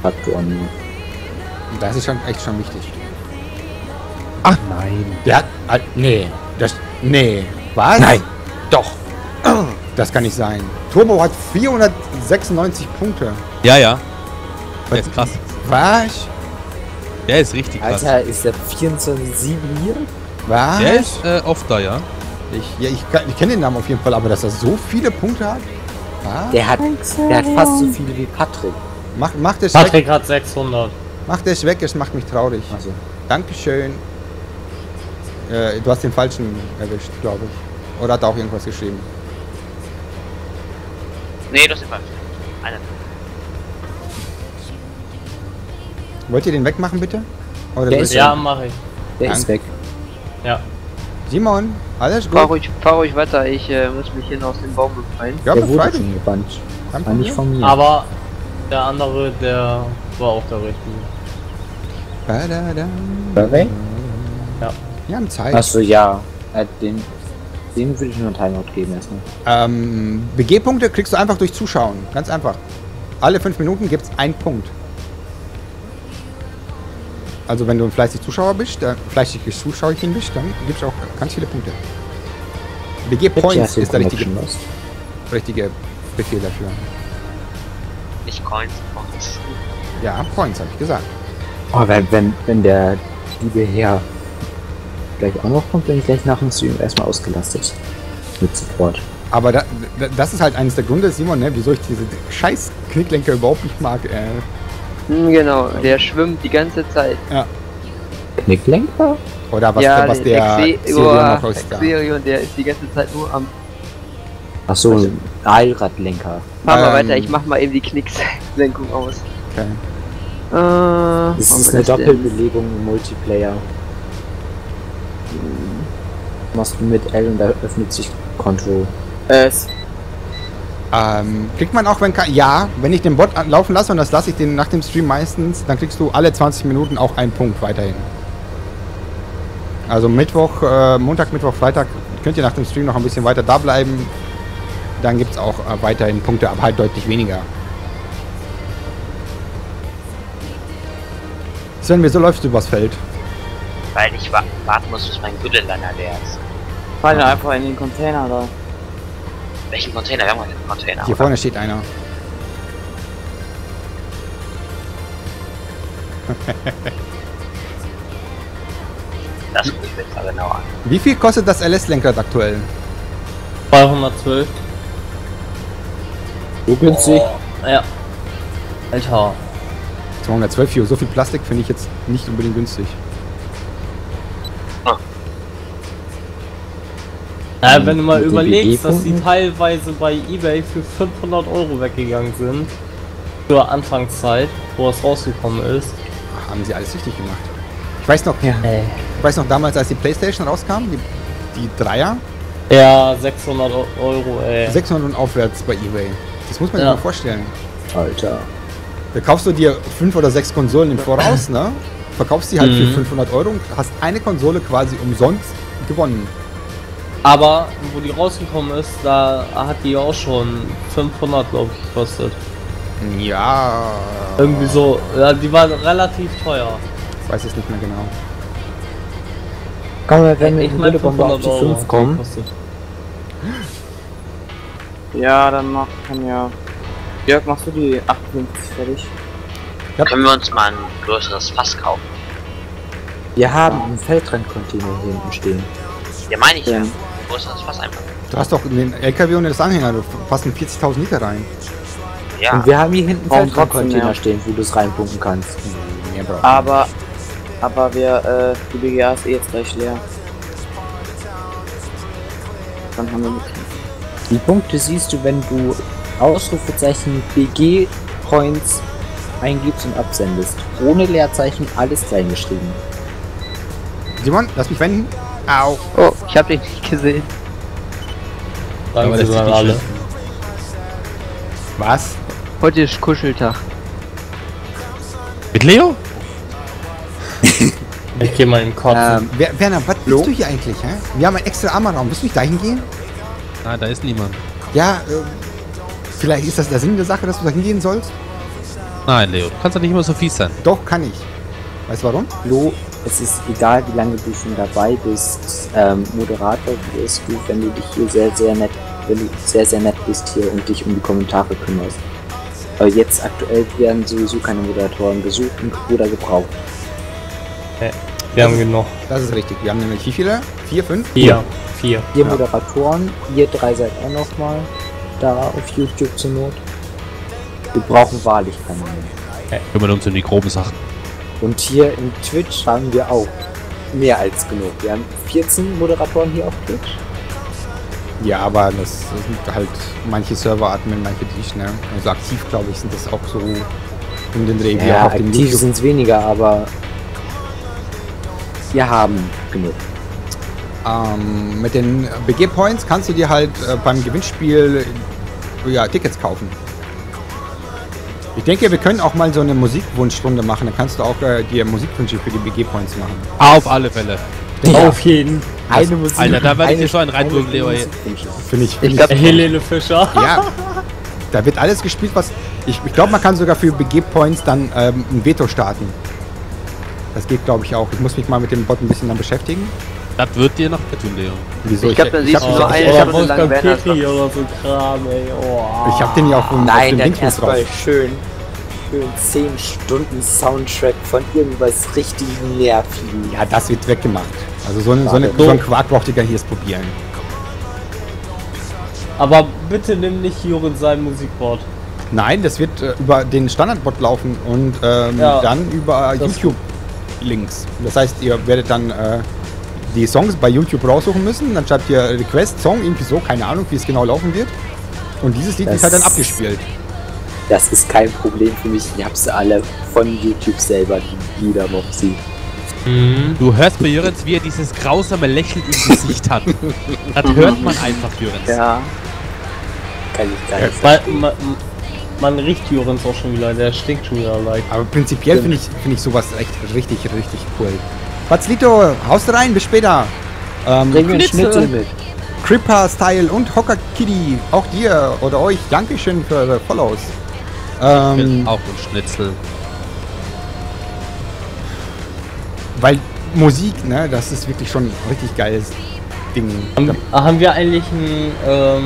Faktoren. Das ist schon echt schon wichtig. Ach nein. Der hat. Nee. Nee. Was? Nein. Doch. Das kann nicht sein. Turbo hat 496 Punkte. Ja, ja. Der ist krass. Was? Der ist richtig krass. Alter, ist der 24-7 hier? Was? Der ist oft da, ja. Ich kenne den Namen auf jeden Fall, aber dass er so viele Punkte hat? Was? Der hat fast so viele wie Patrick. Mach das Patrick weg. hat 600. Mach das weg, es macht mich traurig. Also, Dankeschön. Du hast den falschen erwischt, glaube ich. Oder hat er auch irgendwas geschrieben? Nee, das ist falsch. Einer. Wollt ihr den wegmachen, bitte? Oder Der soll ist ich- Ja, mache ich. der ist weg. Ja. Simon, alles Fahr gut? ruhig weiter, ich muss mich hier aus dem Baum befreien. Ja, Der befreit wurde dich. schon gebannt. Kein War nicht Problem. von mir. Aber der andere, der war auch der richtige. Ba-da-da. War weg? Ja. Wir haben Zeit. Achso, ja. Den würde ich nur einen Timeout geben erstmal. BG-Punkte kriegst du einfach durch Zuschauen. Ganz einfach. Alle 5 Minuten gibt es einen Punkt. Also wenn du ein fleißiges Zuschauer bist, fleißiges Zuschauerchen bist, dann gibt es auch ganz viele Punkte. BG-Points ist der richtige Befehl dafür. Nicht Coins, Points. Ja, Points, habe ich gesagt. Oh, wenn der liebe Herr gleich auch noch kommt, bin ich gleich nach dem Stream erstmal ausgelastet. Mit Support. Aber das ist halt eines der Gründe, Simon, ne, wieso ich diese scheiß Knicklenker überhaupt nicht mag. Genau, der schwimmt die ganze Zeit. Knicklenker? Oder was, ja, was der Xerion noch ist. Xerion, der ist die ganze Zeit nur am... Achso, ein Allradlenker. Fahr mal weiter, ich mach mal eben die Knickslenkung aus. Okay. Das ist eine Doppelbelegung im Multiplayer. Machst du mit L und da öffnet sich Control. Kriegt man auch, wenn ich den Bot laufen lasse, und das lasse ich den nach dem Stream meistens, dann kriegst du alle 20 Minuten auch einen Punkt weiterhin. Also Montag, Mittwoch, Freitag könnt ihr nach dem Stream noch ein bisschen weiter da bleiben. Dann gibt es auch weiterhin Punkte, aber halt deutlich weniger. Sven, wieso läufst du übers Feld? Weil ich warten muss, bis mein Gürtelliner leer ist. Fall einfach in den Container da. Welchen Container? Wir haben einen Container. Hier vorne steht einer. Das gucke ich mir jetzt aber genau an. Wie viel kostet das LS-Lenkrad aktuell? 212. So günstig. Ja. Alter. 212 für so viel Plastik finde ich jetzt nicht unbedingt günstig. Ja, wenn du mal Mit den überlegst, dass die BG-Punkten? teilweise bei eBay für 500 € weggegangen sind. Zur Anfangszeit, wo es rausgekommen ist. Ach, haben sie alles richtig gemacht. Ich weiß noch, ich weiß noch damals, als die PlayStation rauskam, die Dreier, Ja, 600 €, ey. 600 und aufwärts bei eBay. Das muss man sich Ja. mal vorstellen. Alter. Da kaufst du dir 5 oder 6 Konsolen im Voraus, ne? Verkaufst die halt für 500 € und hast eine Konsole quasi umsonst gewonnen. Aber wo die rausgekommen ist, da hat die auch schon 500, glaube ich, gekostet. Ja. Irgendwie so, ja, die war relativ teuer. Ich weiß es nicht mehr genau. Komm, wenn wir Ich in meine Güllebombe auf 500 die € 5 kommen. gekostet. Ja, dann kann ja. Jörg, machst du die 58 fertig? Ja. Können wir uns mal ein größeres Fass kaufen? Wir haben einen Feldrandcontainer hier hinten stehen. Ja, meine ich ja. Ja. Ein größeres Fass einfach. Du hast doch den LKW und das Anhänger, da passen 40.000 Liter rein. Ja. Und wir haben hier hinten einen Warum trotzdem, Feldrandcontainer ja. stehen, wo du es reinpumpen kannst. Mehr brauchen Aber die BGA ist eh jetzt gleich leer. Dann haben wir mit. Die Punkte siehst du, wenn du Ausrufezeichen BG Points eingibst und absendest. Ohne Leerzeichen, alles klein geschrieben. Simon, lass mich wenden. Au. Oh, ich hab dich nicht gesehen. Sagen Aber sie das dann ist alle. nicht Was? Heute ist Kuscheltag. Mit Leo? Ich geh mal in den Kopf. Werner, was bist du hier eigentlich, hä? Wir haben einen extra Armerraum. Willst du nicht dahin gehen? Nein, da ist niemand. Ja, vielleicht ist das der Sinn der Sache, dass du da hingehen sollst? Nein, Leo, du kannst doch nicht immer so fies sein. Doch, kann ich. Weißt du warum? Flo, es ist egal, wie lange du schon dabei bist, Moderator wirst du, wenn du dich hier sehr nett bist hier und dich um die Kommentare kümmerst. Aber jetzt aktuell werden sowieso keine Moderatoren gesucht oder gebraucht. Wir haben genug. Das ist richtig. Wir haben nämlich wie viele? 4, 5? 4. Ihr Moderatoren, ihr 3 seid auch noch mal da auf YouTube zur Not. Wir brauchen wahrlich keine mehr. Kümmern uns um die groben Sachen. Und hier in Twitch haben wir auch mehr als genug. Wir haben 14 Moderatoren hier auf Twitch. Ja, aber das sind halt manche Server-Admin, manche nicht, ne? Also aktiv, glaube ich, sind das auch so um den Dreh. Ja, aktiv sind es weniger, aber wir haben genug. Mit den BG Points kannst du dir halt beim Gewinnspiel Tickets kaufen. Ich denke, wir können auch mal so eine Musikwunschstunde machen. Dann kannst du auch dir Musikwünsche für die BG Points machen. Auf alle Fälle. Ja. Auf jeden. Eine Musik. Alter, da werde ich dir schon einen reindrücken, Leo. Finde ich. Ich glaube, Helene Fischer. Ja, da wird alles gespielt, was... Ich glaube, man kann sogar für BG Points dann ein Veto starten. Das geht, glaube ich, auch. Ich muss mich mal mit dem Bot ein bisschen dann beschäftigen. Das wird dir noch tun, Leo. Wieso? Ich glaube, da siehst du so eine Stunde lang Werner. Petri oder so Kram, ey. Oh. Ich habe den ja auch auf Nein, dem dann Link drauf. erstmal schön 10 Stunden Soundtrack von irgendwas richtig nervigen. Ja, das wird weggemacht. Also so ein Quark braucht ihr gar nicht erst probieren. Aber bitte nimm nicht Jürgen sein Musikboard. Nein, das wird über den Standardbot laufen und dann über YouTube-Links. Das heißt, ihr werdet dann die Songs bei YouTube raussuchen müssen, dann schreibt ihr Request, Song, irgendwie so, keine Ahnung, wie es genau laufen wird. Und dieses Lied ist halt dann abgespielt. Das ist kein Problem für mich. Ich hab's alle von YouTube selber, die jeder noch sieht. Du hörst bei Jürgens, wie er dieses grausame Lächeln im Gesicht hat. Das hört man einfach, Jürgens. Ja. Kann ich gar nicht sagen. Man riecht Jürgens auch schon wieder, der stinkt schon wieder leicht. Aber prinzipiell finde ich sowas echt richtig cool. Batzlito, haust rein, bis später. Bring mir einen Schnitzel mit. Cripper Style und Hocker Kitty, auch dir oder euch, Dankeschön für eure Follows. Ich will auch ein Schnitzel. Weil Musik, ne, das ist wirklich schon ein richtig geiles Ding. Haben wir eigentlich ein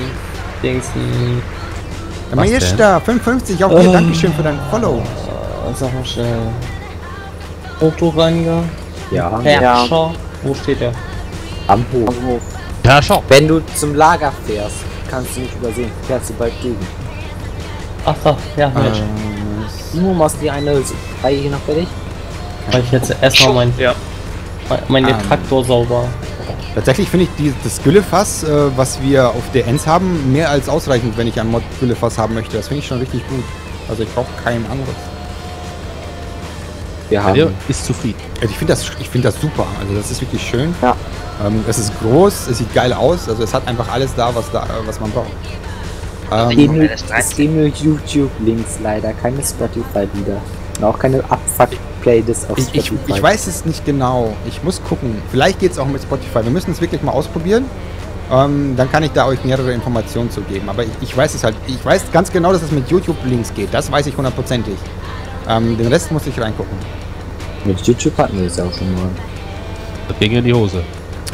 Der Majesta 55, auch dir, Dankeschön für dein Follow. Sag mal schnell. Autoreiniger? Ja, Herrscher? Wo steht der? am Hof. Ja, schau. Wenn du zum Lager fährst, kannst du nicht übersehen. Fährst du bald gegen. Ach so, ja, Mensch. Timo, machst du die eine Reihe hier noch fertig? Weil ich jetzt erstmal mein Traktor sauber. Tatsächlich finde ich das Güllefass, was wir auf der Ends haben, mehr als ausreichend, wenn ich ein Mod Güllefass haben möchte. Das finde ich schon richtig gut. Also ich brauche kein anderes. Wir Leo haben. ist zufrieden. Also ich finde das super. Also das ist wirklich schön. Ja. Es ist groß, es sieht geil aus. Also es hat einfach alles da, was man braucht. Es gehen nur YouTube-Links leider, keine Spotify-Lieder. Und auch keine Abfuck-Playlist auf Spotify. Ich weiß es nicht genau. Ich muss gucken. Vielleicht geht es auch mit Spotify. Wir müssen es wirklich mal ausprobieren. Dann kann ich da euch mehrere Informationen zu geben. Aber ich weiß es halt. Ich weiß ganz genau, dass es mit YouTube-Links geht. Das weiß ich hundertprozentig. Den Rest muss ich reingucken. Mit YouTube hatten wir es ja auch schon mal. Das ging in die Hose.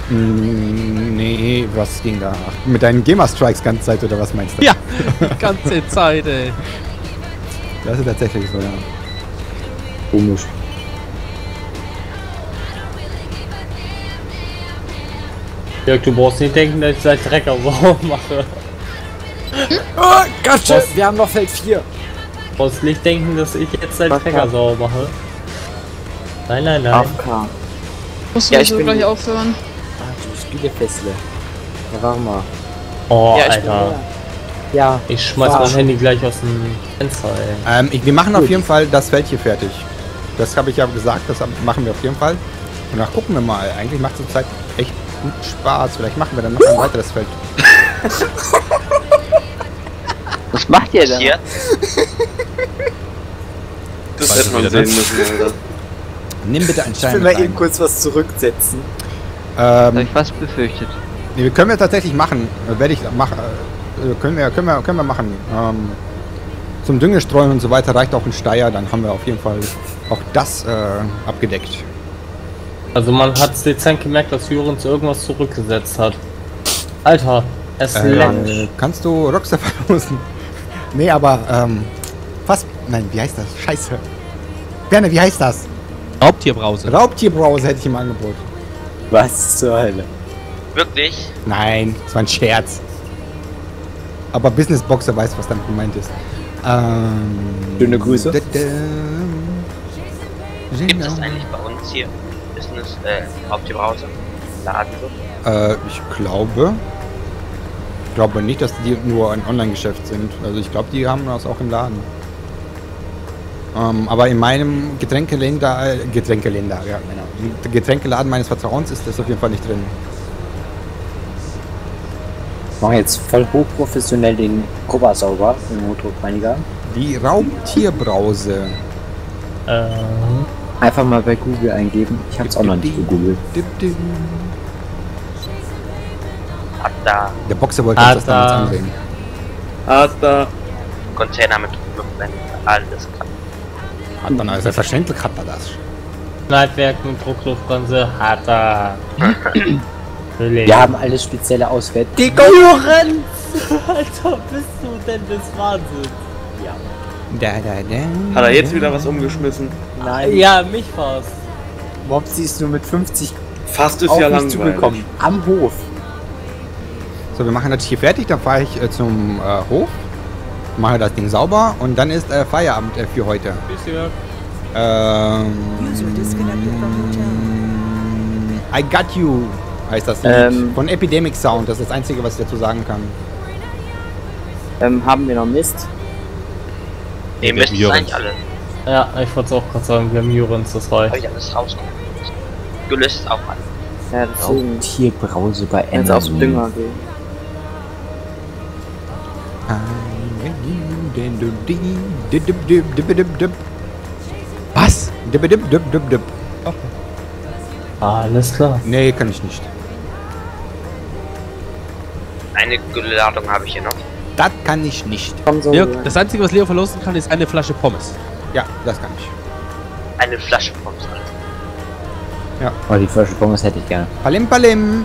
Nee, was ging da? Ach, mit deinen Gamer-Strikes ganze Zeit oder was meinst du? Ja, die ganze Zeit, ey. Das ist tatsächlich so, ja. Komisch. Jörg, du brauchst nicht denken, dass ich seit Trecker sauber mache. Oh, Gott, wir haben noch Feld 4. Du brauchst nicht denken, dass ich jetzt seit Was Trecker kann? sauber mache. Nein, nein, nein. AFK. Musst Ja, du ich so bin- gleich aufhören? Ah, du Spielefessle. Ja, warte mal. Oh, Ja, ich bin Alter. Ja, Ich schmeiß Fahr. mein Handy gleich aus dem Fenster, ey. Wir machen auf jeden Fall das Feld hier fertig. Das habe ich ja gesagt, das machen wir auf jeden Fall. Und dann gucken wir mal. Eigentlich macht es zur Zeit echt gut Spaß. Vielleicht machen wir dann noch ein weiteres Feld. Was macht ihr da? Hier? Das Weiß hätte man wieder sehen nicht. müssen, Alter. Nimm bitte einen ich Stein will mit mal eben rein. kurz was zurücksetzen. Hab ich fast befürchtet. Nee, können wir tatsächlich machen. Werde ich machen. Können wir machen. Zum Düngestreuen und so weiter reicht auch ein Steier, dann haben wir auf jeden Fall auch das abgedeckt. Also man hat dezent gemerkt, dass Jürgens irgendwas zurückgesetzt hat. Alter, es leckt. Kannst du Rockstar verlosen? Nee, aber fast. Nein, wie heißt das? Scheiße. Werner, wie heißt das? Raubtierbrause. Raubtierbrause hätte ich im Angebot. Was zur Hölle? Wirklich? Nein, das war ein Scherz. Aber Business Boxer weiß, was damit gemeint ist. Schöne Grüße. Gibt es eigentlich bei uns hier Business, Raubtierbrause? Laden so? Ich glaube nicht, dass die nur ein Online-Geschäft sind. Also ich glaube, die haben das auch im Laden. Aber in meinem Getränkeladen meines Vertrauens ist das auf jeden Fall nicht drin. Ich mache jetzt voll hochprofessionell den Kobra sauber im Motorreiniger. Die Raubtierbrause. Einfach mal bei Google eingeben. Ich habe es auch noch nicht gegoogelt. Hat da Der Boxer wollte uns das damals ansehen. Hat da. Container mit Druckluftbänden, alles klar. Hat dann also selbstverständlich hat er das. Leitwerk mit Druckluftbremse hat er. Wir haben alles spezielle Auswertungen. Die Jürgens! Alter, bist du denn des Wahnsinns? Hat er jetzt wieder was umgeschmissen? Nein. Ja, mich fast. Mopsi ist nur mit 50 Fast ist auf ja mich langweilig. zugekommen. Am Hof. So, wir machen das hier fertig, dann fahre ich zum Hof, mache das Ding sauber und dann ist Feierabend für heute. I Got You heißt das Lied von Epidemic Sound, das ist das Einzige, was ich dazu sagen kann. Haben wir noch Mist? Nee, müssen es eigentlich alle. Ja, ich wollte es auch gerade sagen, wir haben Jürgens, das reicht. Habe ich alles rausgeholt. Gelöst ist auch alles. Ja, deswegen. Tierbrause bei Jetzt aufs Dünger gehen. Was? Alles klar. Nee, kann ich nicht. Eine Gülleladung habe ich hier noch. Das kann ich nicht. Komm so. Leo, das Einzige, was Leo verlosen kann, ist eine Flasche Pommes. Ja, das kann ich. Eine Flasche Pommes. Oh, die Flasche Pommes hätte ich gerne. Palim Palim.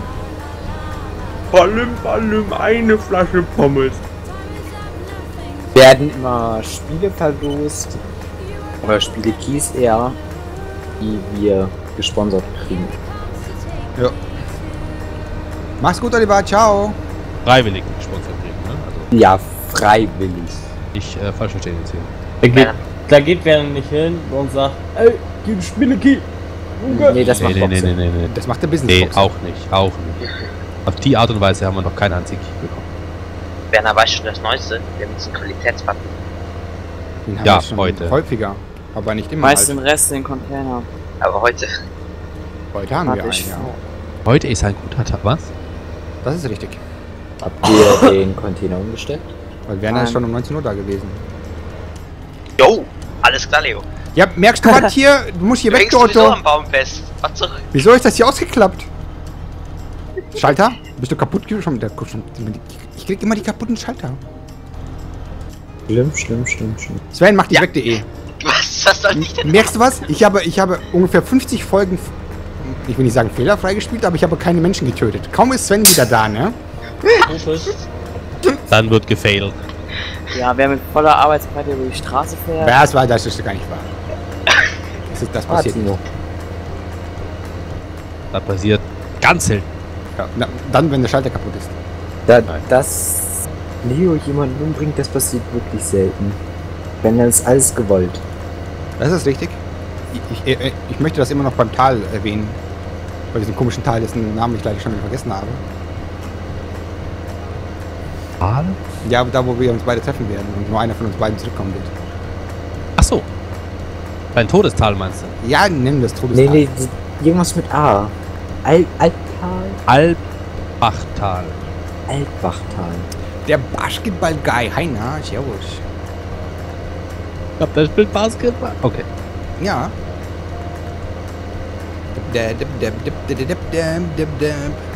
Palim, eine Flasche Pommes. Werden immer Spiele verlost. Oder Spiele Keys eher, die wir gesponsert kriegen. Ja. Mach's gut, Oliver. Ciao. Freiwillig gesponsert kriegen, ne? Also Ja, freiwillig. nicht falsch verstehen jetzt hier. Da geht wer nicht hin und sagt, ey, gib Spiele Key. Nee, das macht Boxer. Nee. Das macht der Business Nee, Boxer. auch nicht. Auf die Art und Weise haben wir noch keinen einzigen bekommen. Werner weiß schon das Neueste. Wir haben diesen Qualitätsbutton. Den haben Ja, wir schon heute. häufiger, aber nicht immer. Meist Halt. den Rest in den Container. Aber heute. Heute haben wir Warte, einen, ich- ja. Heute ist ein guter Tag, was? Das ist richtig. Habt ihr den Container umgestellt? Weil Werner Nein. ist schon um 19 Uhr da gewesen. Jo, alles klar, Leo. Ja, merkst du was hier? Du musst hier Du weg, hängst sowieso Otto. am Baum fest. Was zurück? Wieso ist das hier ausgeklappt? Schalter? Bist du kaputt? Ich krieg immer die kaputten Schalter. Schlimm. Sven, mach die Ja. weg.de. Was soll ich denn? Merkst du was? Ich habe ungefähr 50 Folgen, ich will nicht sagen fehlerfrei gespielt, aber ich habe keine Menschen getötet. Kaum ist Sven wieder da, ne? Dann wird gefailt. Ja, wer mit voller Arbeitsbreite über die Straße fährt. Das ist gar nicht wahr. Das passiert nicht. Das passiert ganz selten. Ja, dann, wenn der Schalter kaputt ist. Dass Leo jemanden umbringt, das passiert wirklich selten. Wenn dann ist alles gewollt. Das ist richtig. Ich möchte das immer noch beim Tal erwähnen. Bei diesem komischen Tal, dessen Namen ich leider schon wieder vergessen habe. Tal? Ja, da wo wir uns beide treffen werden und nur einer von uns beiden zurückkommen wird. Ach so. Dein Todestal meinst du? Ja, nimm das Todestal. Nee, irgendwas mit A. Alttal? Albachtal. Altbachtal. Der Basketball-Guy, Heiner, servus. Ich glaub, der spielt Basketball. Okay. Ja.